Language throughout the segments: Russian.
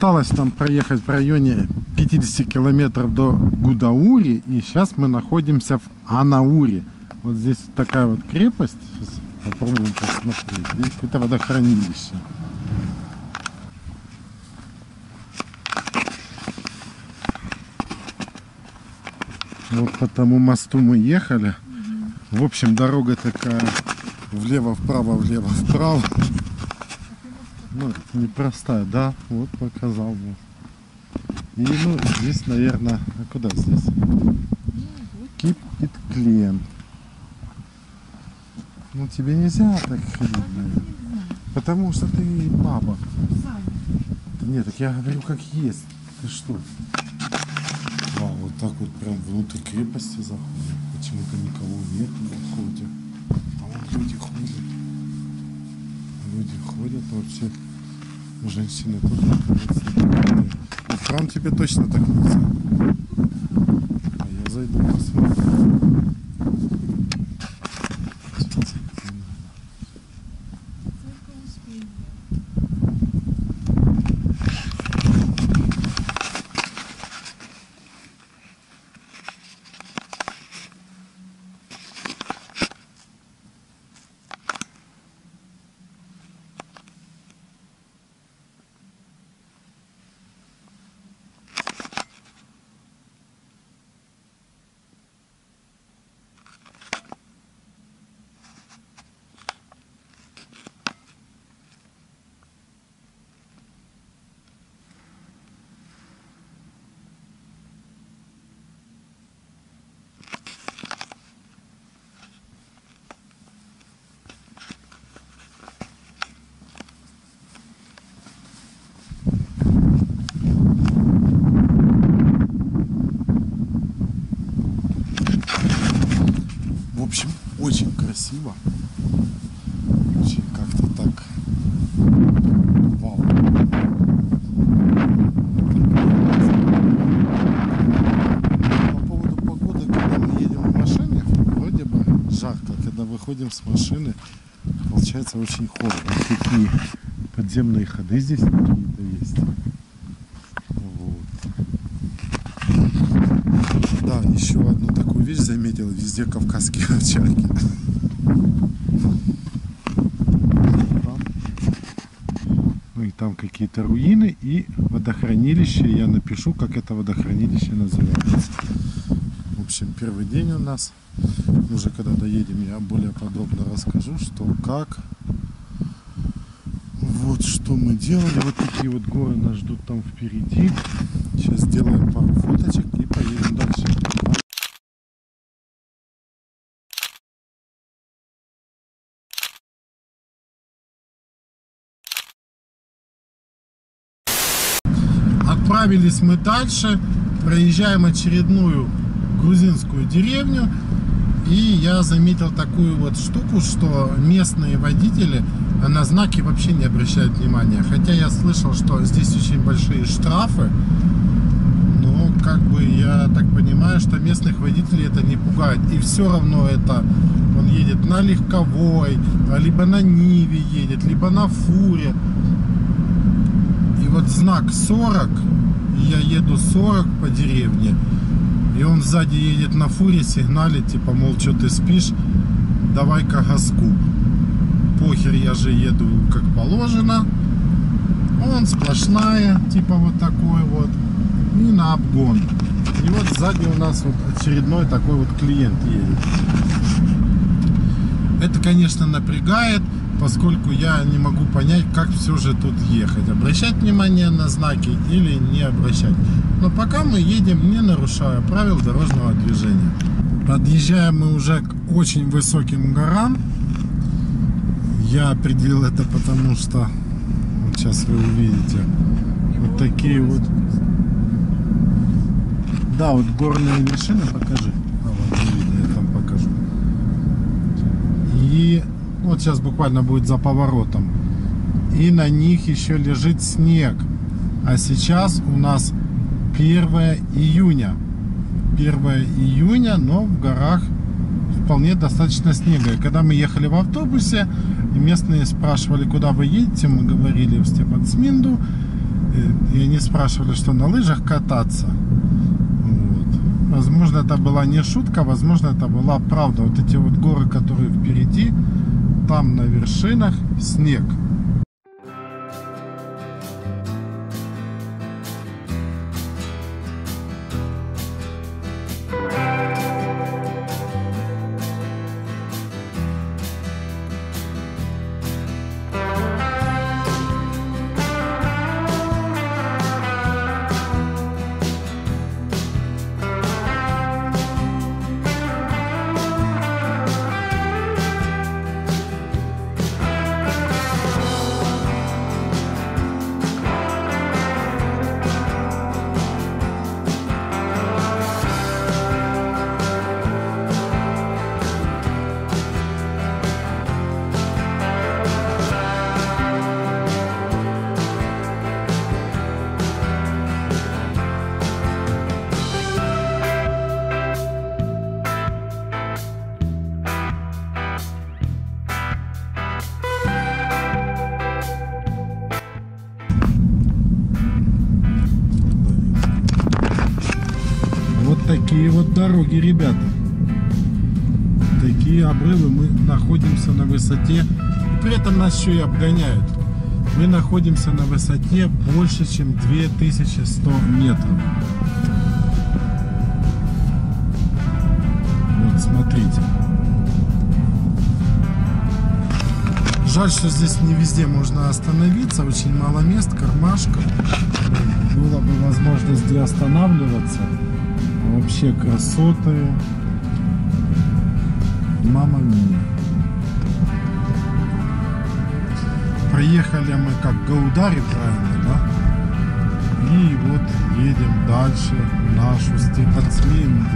осталось там проехать в районе 50 километров до Гудаури. И сейчас мы находимся в Анауре. Вот здесь такая вот крепость. Сейчас попробуем посмотреть. Здесь это водохранилище. Вот по тому мосту мы ехали. В общем, дорога такая влево-вправо, влево-вправо. Ну, непростая, да? Вот показал бы. И ну, здесь, наверное, а куда здесь? Keep it clean. Ну, тебе нельзя так ходить, наверное. Потому что ты баба. Да нет, так я говорю, как есть. Ты что? Вау, вот так вот прям внутрь крепости заходим. Почему-то никого нет в входе. А вот люди ходят. Люди ходят вообще. Женщины тоже находятся. В храм тебе точно так нельзя. А я зайду посмотрю. В общем, очень красиво. Очень как-то так. Вау. По поводу погоды, когда мы едем в машине, вроде бы жарко. Когда выходим с машины, получается очень холодно. Такие подземные ходы здесь какие-то есть. Да, еще одну такую вещь заметил, везде кавказские овчарки. Ну и там какие-то руины и водохранилище. Я напишу, как это водохранилище называется. В общем, первый день у нас. Уже когда доедем, я более подробно расскажу, что, как. Вот что мы делали. Вот такие вот горы нас ждут там впереди. Сейчас сделаем пару фоточек и поедем дальше. Отправились мы дальше, проезжаем очередную грузинскую деревню. И я заметил такую вот штуку, что местные водители на знаки вообще не обращают внимания. Хотя я слышал, что здесь очень большие штрафы. Но как бы я так понимаю, что местных водителей это не пугает. И все равно это он едет на легковой, либо на Ниве едет, либо на фуре. И вот знак 40, и я еду 40 по деревне. И он сзади едет на фуре, сигналит, типа, мол, что ты спишь, давай-ка газку. Похер, я же еду как положено. Он сплошная, типа вот такой вот. И на обгон. И вот сзади у нас вот очередной такой вот клиент едет. Это, конечно, напрягает, поскольку я не могу понять, как все же тут ехать. Обращать внимание на знаки или не обращать. Но пока мы едем, не нарушая правил дорожного движения. Подъезжаем мы уже к очень высоким горам. Я определил это потому, что вот сейчас вы увидите вот такие вот. Да, вот горные вершины, покажи. А, вот видно, я там покажу. И вот сейчас буквально будет за поворотом. И на них еще лежит снег. А сейчас у нас 1 июня. 1 июня, но в горах вполне достаточно снега. И когда мы ехали в автобусе, и местные спрашивали, куда вы едете, мы говорили в Степансминду. И они спрашивали, что на лыжах кататься. Вот. Возможно, это была не шутка, возможно, это была правда. Вот эти вот горы, которые впереди, там на вершинах снег. Такие вот дороги, ребята. Такие обрывы. Мы находимся на высоте. И при этом нас еще и обгоняют. Мы находимся на высоте больше, чем 2100 метров. Вот, смотрите. Жаль, что здесь не везде можно остановиться. Очень мало мест, кармашков. Была бы возможность где останавливаться. Вообще красоты. Мама мия. Проехали мы как Гаудари, правильно, да? И вот едем дальше в нашу Степансминду.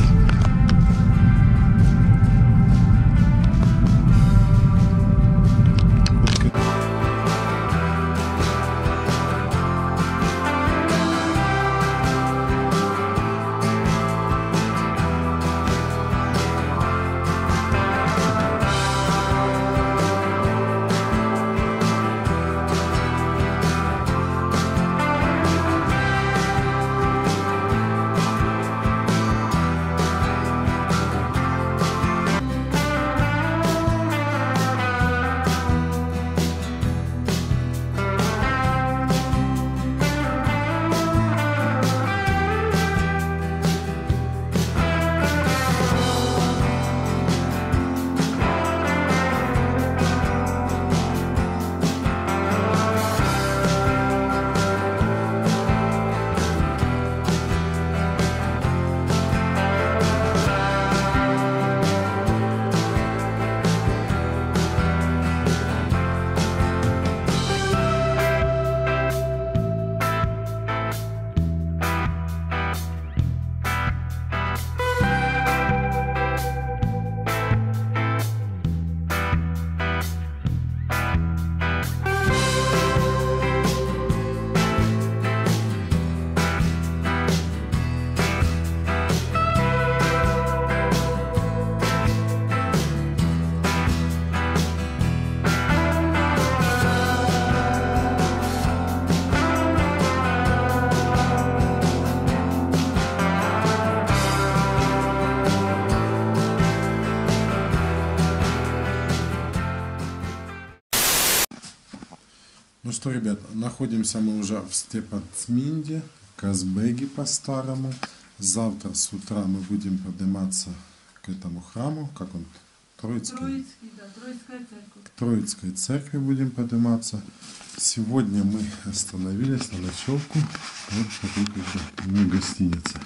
Ну что, ребят, находимся мы уже в Степансминде, Казбеге по-старому. Завтра с утра мы будем подниматься к этому храму, как он, Троицкий, да, Троицкая церковь. К Троицкой церкви будем подниматься. Сегодня мы остановились на ночевку вот в такой гостинице.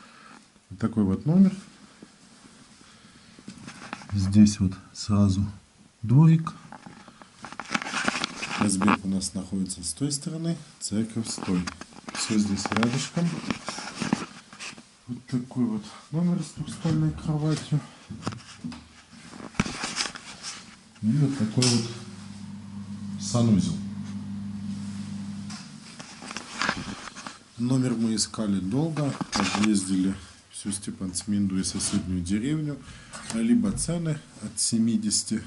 Вот такой вот номер. Здесь вот сразу дворик. Казбек у нас находится с той стороны, церковь с той. Все здесь рядышком. Вот такой вот номер с двухспальной кроватью. И вот такой вот санузел. Номер мы искали долго, объездили всю Степансминду и соседнюю деревню. Либо цены от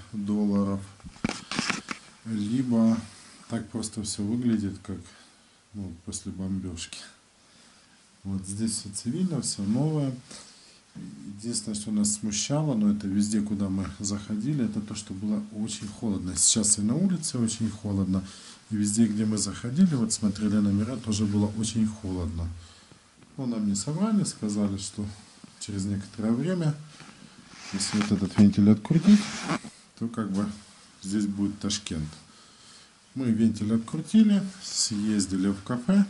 $70, либо так просто все выглядит, как вот, после бомбежки. Вот здесь все цивильно, все новое. Единственное, что нас смущало, но это везде, куда мы заходили, это то, что было очень холодно. Сейчас и на улице очень холодно. И везде, где мы заходили, вот смотрели номера, тоже было очень холодно. Но нам не соврали, сказали, что через некоторое время, если вот этот вентиль открутить, то как бы здесь будет Ташкент. Мы вентиль открутили, съездили в кафе,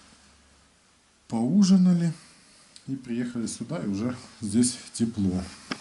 поужинали и приехали сюда, и уже здесь тепло.